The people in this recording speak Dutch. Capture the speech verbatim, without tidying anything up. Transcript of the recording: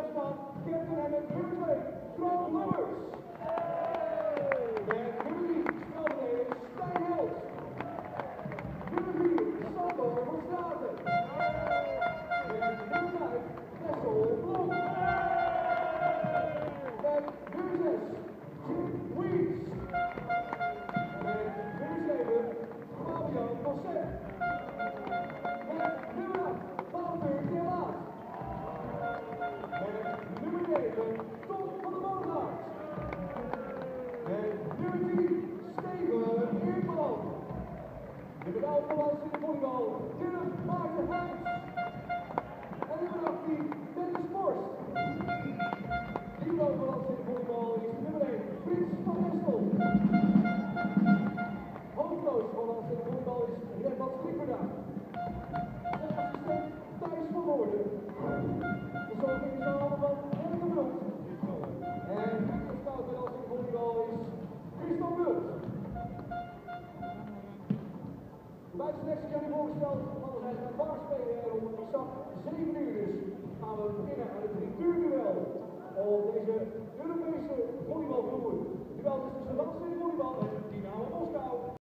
staat captain en met nummer twee, Frank Lammers. Met nummer drie, spelverdeler Stijn Held. Nummer vier, Sander van Straten. Met nummer vijf, Wessel Blom. Met nummer zes, Jim Weeks. Met nummer zeven, Fabian Bosset. Met nummer acht, Wouter de Laat. Met nummer negen, Tom van der Bogaert. Met nummer tien, Steven Eertman. Nummer elf van ons in de volleybal, Dirk Maarten Heijns. En nummer achttien, Dennis Borst. Libero van ons in de volleybal is nummer één, Frits van Estel. Hoofdcoach van ons in de volleybal is Redmans Klipperda. En assistent Thijs van Woorden. De zoon in de zaal van Helge Broek. En de scout van ons in de volleybal is Christophe Wild. De buitenselectie kan u voorgesteld, mannen zijn gaan waar spelen er om exact zeven uur dus. Gaan we beginnen aan het drietuurduel op deze Europese volleybalvloer. Duel is tussen Randstad Volleybal en Dynamo Moskou.